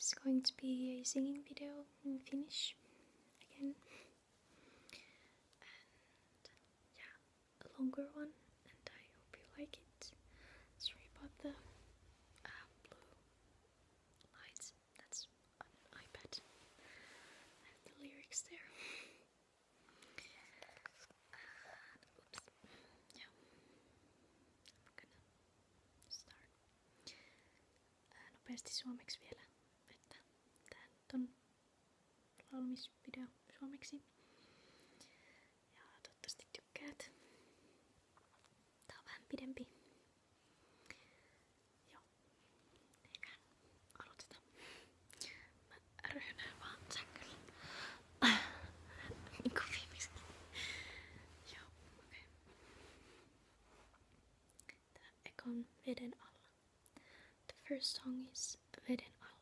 is going to be a singing video in Finnish again. And yeah, a longer one, and I hope you like it. Sorry about the blue lights. That's on an iPad. I have the lyrics there. Oops. Yeah. I'm gonna start. Nopeasti suomeksi vielä, että tää nyt on laulamisvideo suomeksi. Ja toivottavasti tykkäät. Tää on vähän pidempi. Joo. Eiköhän aloitetaan. Mä röhnään vaan sängyllä. Niinku viimeksi. Joo, okei. Tää eka on veden alla. The first song is veden alla.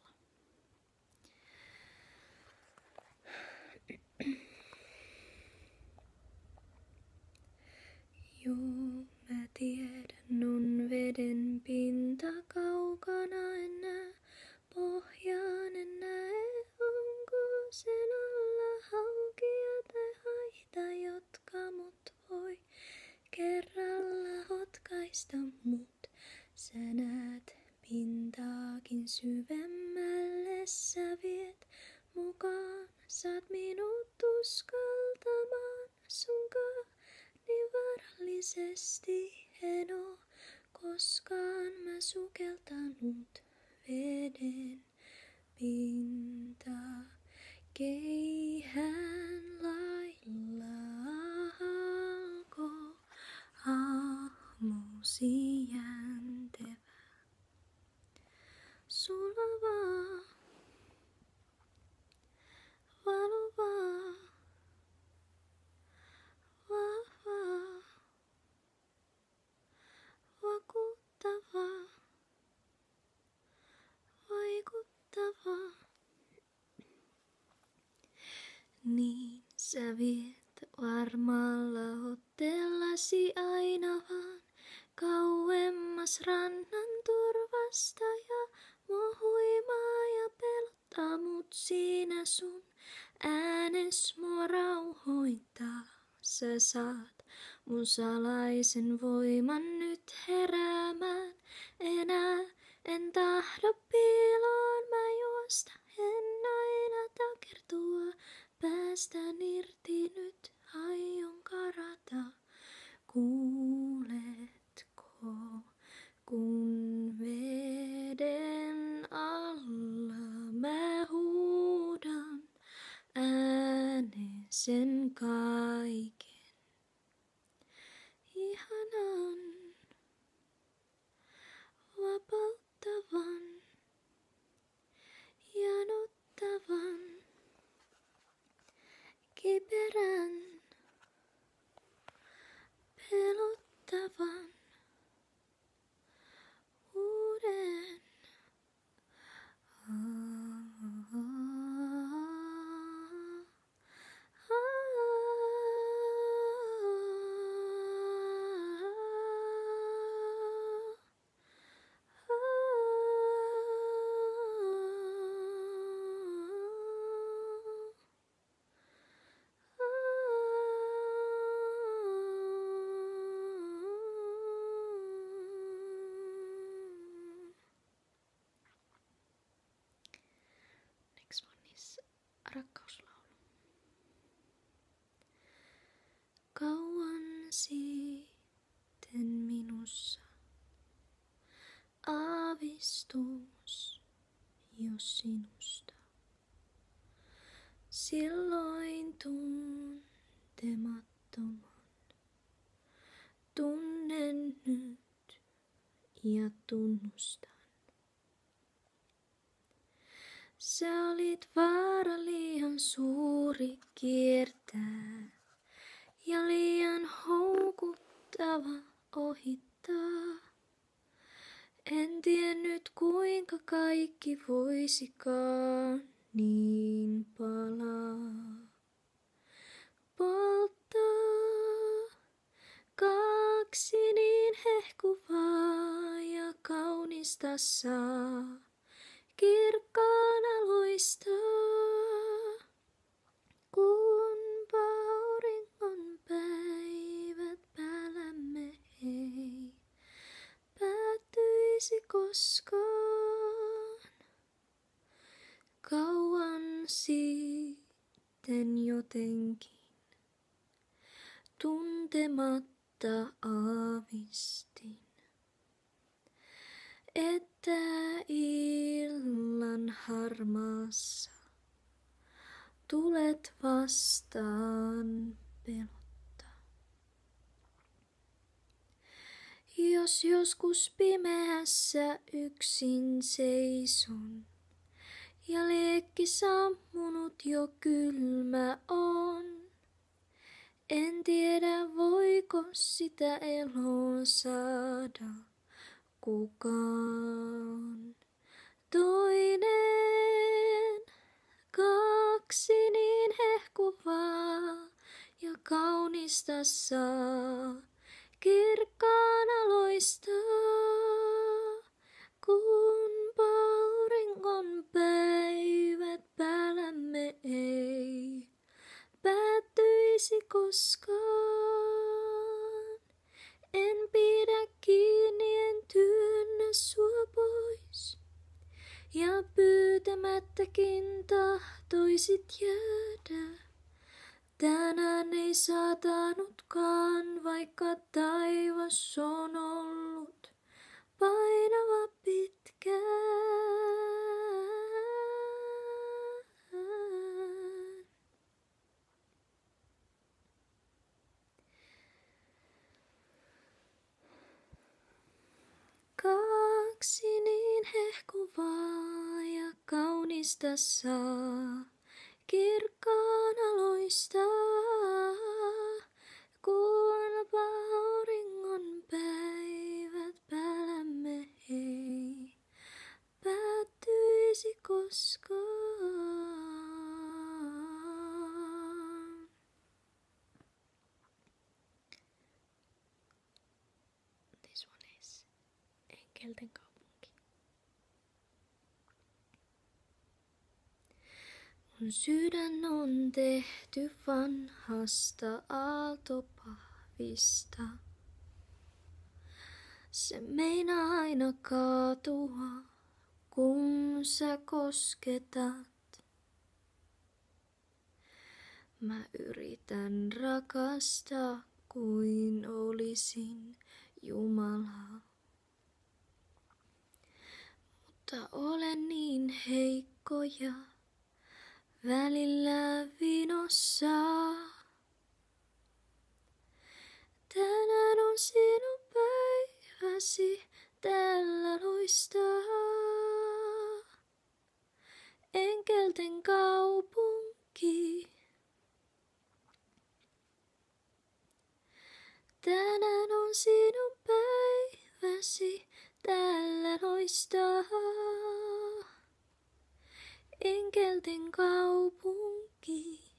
Joo, mä tiedän, on veden pinta kaukana, en näe pohjaan, en näe, onko sen alla haukia tai haita, jotka mut voi kerralla hotkaista, mut sä näet pintaakin syvemmälle, sä viet mukaan, saat minut uskaltamaan sunkaan. Niin vaarallisesti en oo koskaan mä sukeltanut veden pintaa. Keihään lailla alko aamusi jäntevä. Sulavaa, valovaa. Vahvaa, vakuuttavaa, vaikuttavaa. Niin sä viet varmalla otteellasi aina vaan kauemmas rannan turvasta ja mua huimaa ja pelottaa, mut siinä sun äänes mua rauhoittaa. Sä saat mun salaisen voiman nyt heräämään. Enää en tahdo piiloon mä juosta. En aina takertua. Päästän irti nyt aion karata. Kuuletko kun veden alla mä huudan äänesen kaiken. Ihanan, vapauttavan, janottavan, kiperän, pelottavan, uuden. Next one is rakkauslaulu. Kauan sitten minussa aavistus jo sinusta. Silloin tuntemattoman tunnen nyt ja tunnustan. Sä olit vaara liian suuri kiertää ja liian houkuttava ohittaa. En tiennyt kuinka kaikki voisikaan niin palaa. Polttaa kaksi niin hehkuvaa ja kaunista saa. kirkkaana loistaa, kunpa auringon päivät päällämme ei päättyisi koskaan. Kauan sitten jotenkin tuntematta aavistin, että illan harmaassa tulet vastaan pelottaa. Jos joskus pimeässä yksin seison ja liekki sammunut jo kylmä on, en tiedä voiko sitä eloon saada kukaan. Toinen, kaksi niin hehkuvaa ja kaunista saa, kirkkaana loistaa, kunpa auringon päivät päällämme ei päättyisi koskaan. En pidä kiinni, en työnnä sua pois, ja pyytämättäkin tahtoisit jäädä. Tänään ei saatanutkaan, vaikka taivas on ollut painava pitkään. Kaksi niin hehkuvaa ja kaunista saa, kirkkaana loistaa, kunpa auringon päivät päällämme ei päättyisi koskaan. This one is Enkelten kaupunki. Mun sydän on tehty vanhasta aaltopahvista. Se meinaa aina kaatua, kun sä kosketat. Mä yritän rakastaa kuin olisin Jumala. Mutta olen niin heikko ja välillä vinossa. Tänään on sinun päiväsi, täällä loistaa Enkelten kaupunki. Tänään on sinun päiväsi, täällä loistaa Enkelten kaupunki.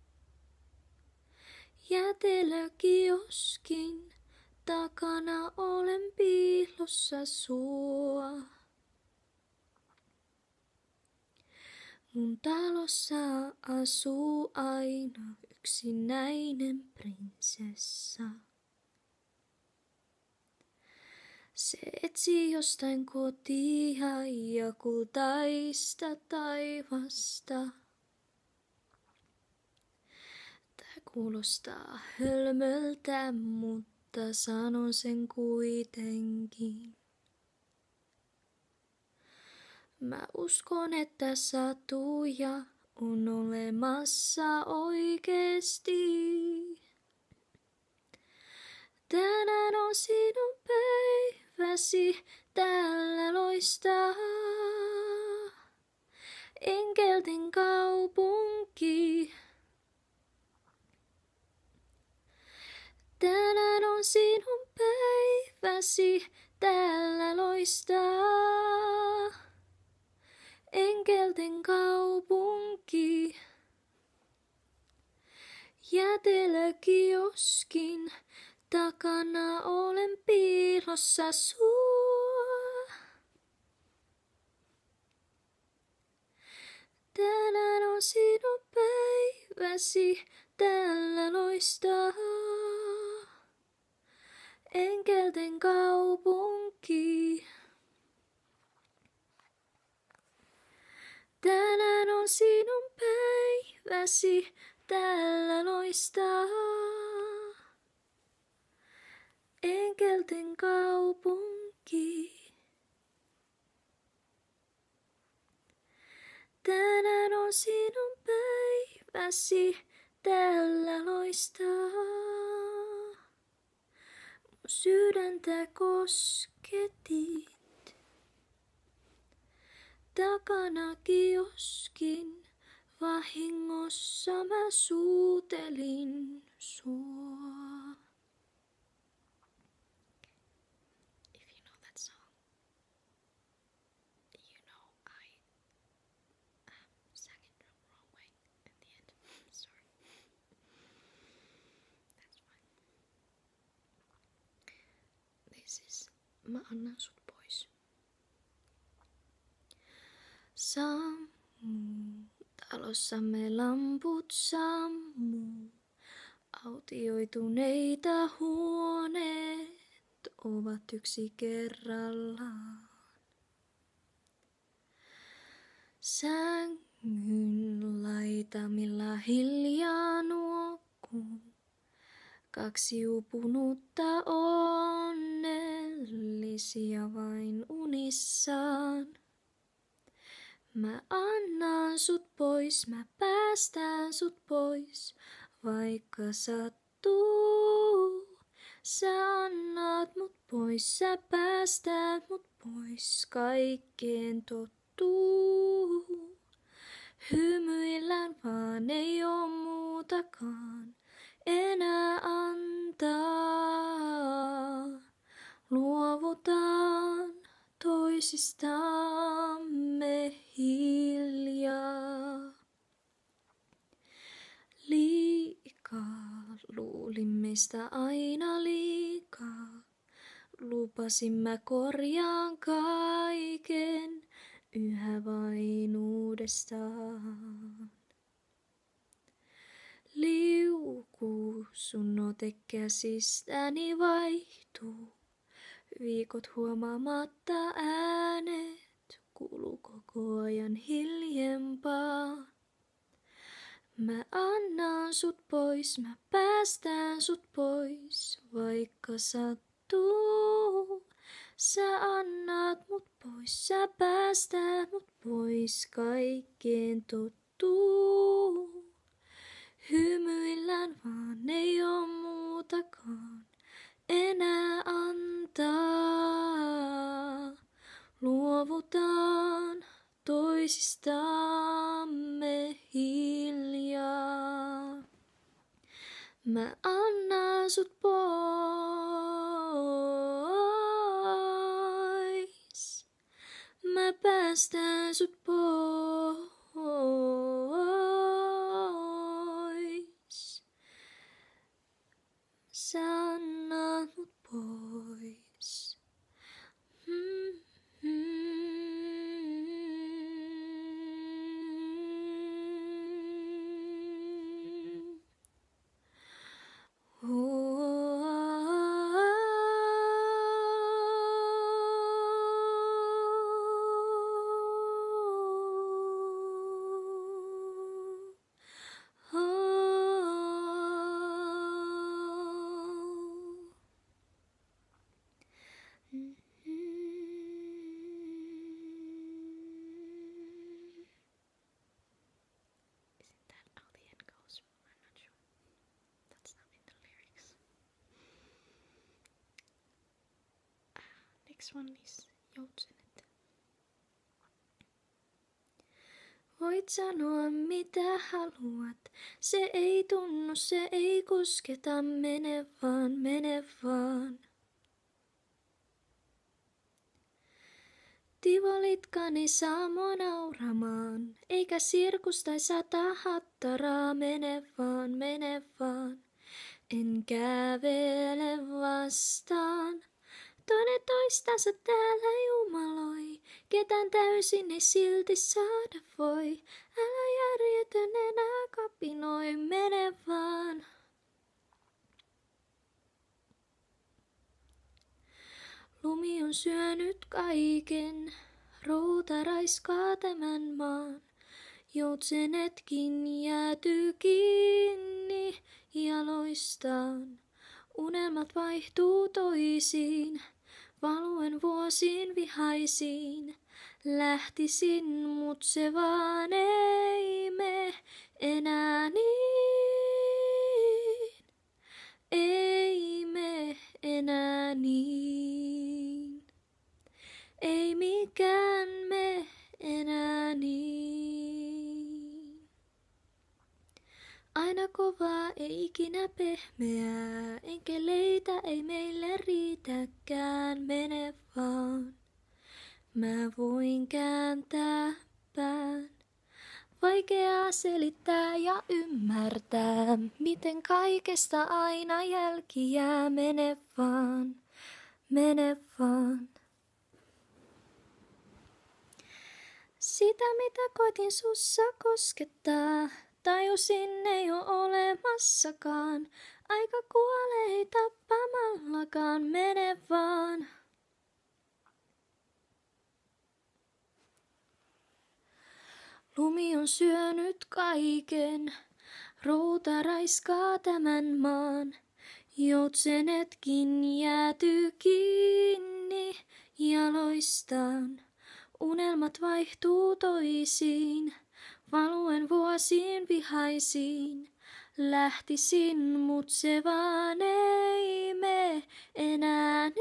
Jätelökioskin takana olen piilossa sua. Mun talossa asuu aina yksinäinen prinsessa. Se etsii jostain kotia ja kultaista taivasta. Tää kuulostaa hölmöltä, mutta sanon sen kuitenkin. Mä uskon, että satuja on olemassa oikeesti. Tänään on sinun päiväsi, täällä loistaa Enkelten kaupunki. Tänään on sinun päiväsi, täällä loistaa Enkelten kaupunki. Jätelökioskin takana olen piilossa sua. Tänään on sinun päiväsi, tällä loistaa. Enkelten kaupunki. Tänään on sinun päiväsi, tällä loistaa. Enkelten kaupunki. Tänään on sinun päiväsi, tällä loistaa. Mun sydäntä kosketit. Takana kioskin vahingossa mä suutelin sua. If you know that song, you know I sang it the wrong way at the end. Sorry. That's fine. This is Mä annan sut pois. Sammu, talossamme lamput sammu. Autioituneita huoneet ovat yksi kerrallaan. Sängyn laitamilla hiljaa nuokkuu. 2 upunutta onnellisia vain unissaan. Mä annan sut pois, mä päästän sut pois, vaikka sattuu. Sä annat mut pois, sä päästät mut pois, kaikkeen tottuu. Hymyillään vaan ei oo muutakaan enää antaa. Luovutaan toisistamme hiljaa. Liikaa luulin meistä aina liikaa. Lupasin mä korjaan kaiken yhä vain uudestaan. Liukuu sun ote käsistäni vaihtuu. Viikot huomaamatta äänet kuuluu koko ajan hiljempaa. Mä annan sut pois, mä päästän sut pois, vaikka sattuu. Sä annat mut pois, sä päästät mut pois, kaikkeen tottuu. Hymyillään vaan ei oo muutakaan enää antaa. Luovutaan toisistamme hiljaa. Mä annan sut pois. Mä päästän sut pois. Sä annat mut pois. Next one is Joutsenet. Voit sanoa mitä haluat, se ei tunnu, se ei kosketa, mene vaan, mene vaan. Tivolitkani saa mua nauramaan, eikä sirkus tai 100 hattaraa, mene vaan, mene vaan. En kävele vastaan. toinen toistansa täällä jumaloi. Ketään täysin ei silti saada voi. Älä järjetön enää kapinoi, mene vaan. Lumi on syönyt kaiken, routa raiskaa tämän maan. Joutsenetkin jäätyy kiinni jaloistaan. Unelmat vaihtuu toisiin, valuen vuosiin vihaisiin. Lähtisin, mut se vaan ei me enää niin. Ei me enää niin. Ei mikään me enää niin. Aina kovaa, ei ikinä pehmeää, enkeleitä ei meille riitäkään, mene vaan. Mä voin kääntää pään. Vaikeaa selittää ja ymmärtää, miten kaikesta aina jälki jää, mene vaan, mene vaan. Sitä mitä koitin sussa koskettaa, tajusin ei oo olemassakaan. Aika kuolee ei tappamallakaan, mene vaan. Lumi on syönyt kaiken, routa raiskaa tämän maan. Joutsenetkin jäätyy kiinni jaloistaan. Unelmat vaihtuu toisiin, valuen vuosiin vihaisiin. Lähtisin, mut se vaan ei me enää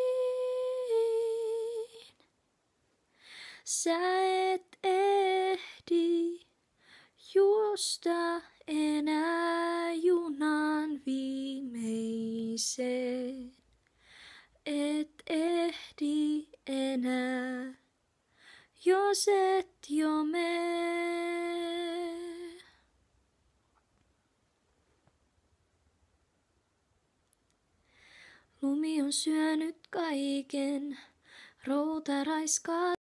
niin. Sä et ehdi juosta enää junan viimeiseen. Et ehdi enää, jos et jo mene. Lumi on syönyt kaiken, routa raiskaa